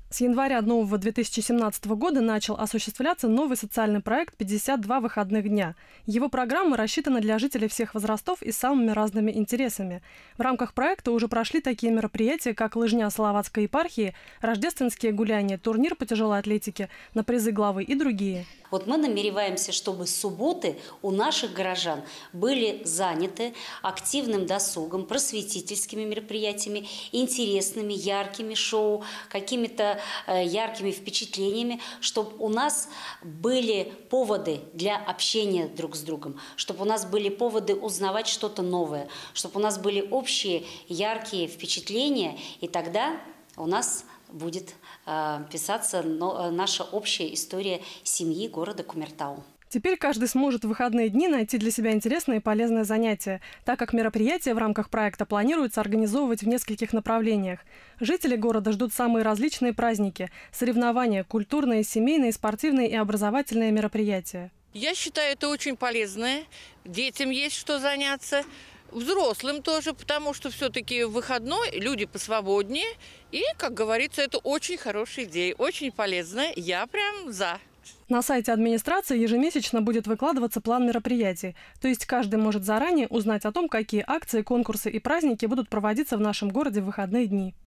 С января нового 2017 года начал осуществляться новый социальный проект «52 выходных дня». Его программа рассчитана для жителей всех возрастов и с самыми разными интересами. В рамках проекта уже прошли такие мероприятия, как лыжня Салаватской епархии, рождественские гуляния, турнир по тяжелой атлетике, на призы главы и другие. Вот мы намереваемся, чтобы субботы у наших горожан были заняты активным досугом, просветительскими мероприятиями, интересными, яркими шоу, какими-то яркими впечатлениями, чтобы у нас были поводы для общения друг с другом, чтобы у нас были поводы узнавать что-то новое, чтобы у нас были общие яркие впечатления, и тогда у нас будет писаться наша общая история семьи города Кумертау. Теперь каждый сможет в выходные дни найти для себя интересное и полезное занятие, так как мероприятия в рамках проекта планируется организовывать в нескольких направлениях. Жители города ждут самые различные праздники, соревнования, культурные, семейные, спортивные и образовательные мероприятия. Я считаю, это очень полезно. Детям есть что заняться. Взрослым тоже, потому что все-таки выходной, люди посвободнее. И, как говорится, это очень хорошая идея, очень полезная. Я прям за. На сайте администрации ежемесячно будет выкладываться план мероприятий. То есть каждый может заранее узнать о том, какие акции, конкурсы и праздники будут проводиться в нашем городе в выходные дни.